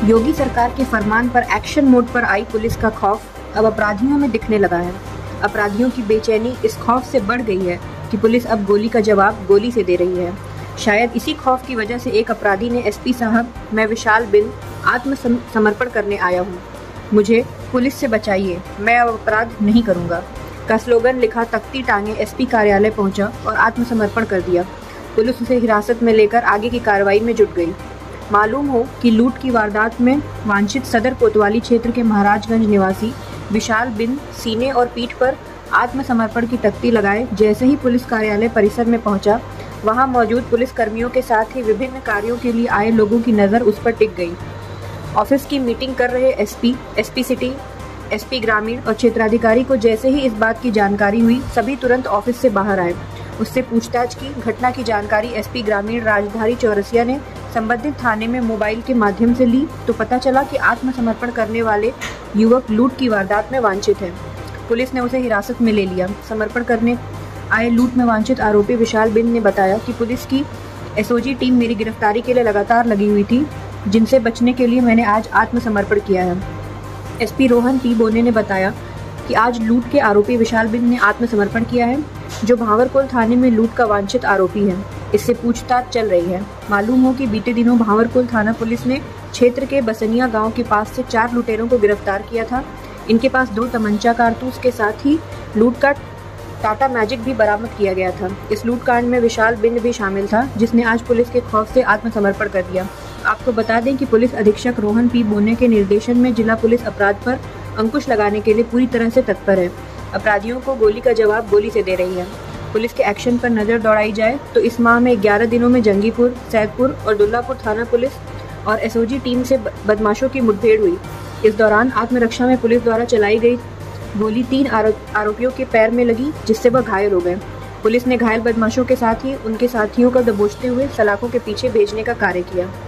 योगी सरकार के फरमान पर एक्शन मोड पर आई पुलिस का खौफ अब अपराधियों में दिखने लगा है। अपराधियों की बेचैनी इस खौफ से बढ़ गई है कि पुलिस अब गोली का जवाब गोली से दे रही है। शायद इसी खौफ की वजह से एक अपराधी ने एसपी साहब, मैं विशाल बिन आत्मसमर्पण करने आया हूँ, मुझे पुलिस से बचाइए, मैं अब अपराध नहीं करूँगा का स्लोगन लिखा तख्ती टांगे एसपी कार्यालय पहुंचा और आत्मसमर्पण कर दिया। पुलिस उसे हिरासत में लेकर आगे की कार्रवाई में जुट गई। मालूम हो कि लूट की वारदात में वांछित सदर कोतवाली क्षेत्र के महाराजगंज निवासी विशाल बिन सीने और पीठ पर आत्मसमर्पण की तख्ती लगाए जैसे ही पुलिस कार्यालय परिसर में पहुंचा, वहां मौजूद पुलिस कर्मियों के साथ ही विभिन्न कार्यों के लिए आए लोगों की नज़र उस पर टिक गई। ऑफिस की मीटिंग कर रहे एसपी सिटी, एसपी ग्रामीण और क्षेत्राधिकारी को जैसे ही इस बात की जानकारी हुई, सभी तुरंत ऑफिस से बाहर आए। उससे पूछताछ की। घटना की जानकारी एसपी ग्रामीण राजधारी चौरसिया ने संबंधित थाने में मोबाइल के माध्यम से ली तो पता चला कि आत्मसमर्पण करने वाले युवक लूट की वारदात में वांछित है। पुलिस ने उसे हिरासत में ले लिया। समर्पण करने आए लूट में वांछित आरोपी विशाल बिन ने बताया कि पुलिस की एसओजी टीम मेरी गिरफ्तारी के लिए लगातार लगी हुई थी, जिनसे बचने के लिए मैंने आज आत्मसमर्पण किया है। एसपी रोहन पी बोने ने बताया कि आज लूट के आरोपी विशाल बिन ने आत्मसमर्पण किया है, जो भांवरकुल थाने में लूट का वांछित आरोपी है। इससे पूछताछ चल रही है। मालूम हो कि बीते दिनों भांवरकुल थाना पुलिस ने क्षेत्र के बसनिया गांव के पास से 4 लुटेरों को गिरफ्तार किया था। इनके पास 2 तमंचा कारतूस के साथ ही लूट का टाटा मैजिक भी बरामद किया गया था। इस लूटकांड में विशाल बिन भी शामिल था, जिसने आज पुलिस के खौफ से आत्मसमर्पण कर दिया। आपको बता दें कि पुलिस अधीक्षक रोहन पी बोने के निर्देशन में जिला पुलिस अपराध पर अंकुश लगाने के लिए पूरी तरह से तत्पर है। अपराधियों को गोली का जवाब गोली से दे रही है। पुलिस के एक्शन पर नजर दौड़ाई जाए तो इस माह में 11 दिनों में जंगीपुर, सैदपुर और दुल्लापुर थाना पुलिस और एसओजी टीम से बदमाशों की मुठभेड़ हुई। इस दौरान आत्मरक्षा में पुलिस द्वारा चलाई गई गोली 3 आरोपियों के पैर में लगी, जिससे वह घायल हो गए। पुलिस ने घायल बदमाशों के साथ ही उनके साथियों को दबोचते हुए सलाखों के पीछे भेजने का कार्य किया।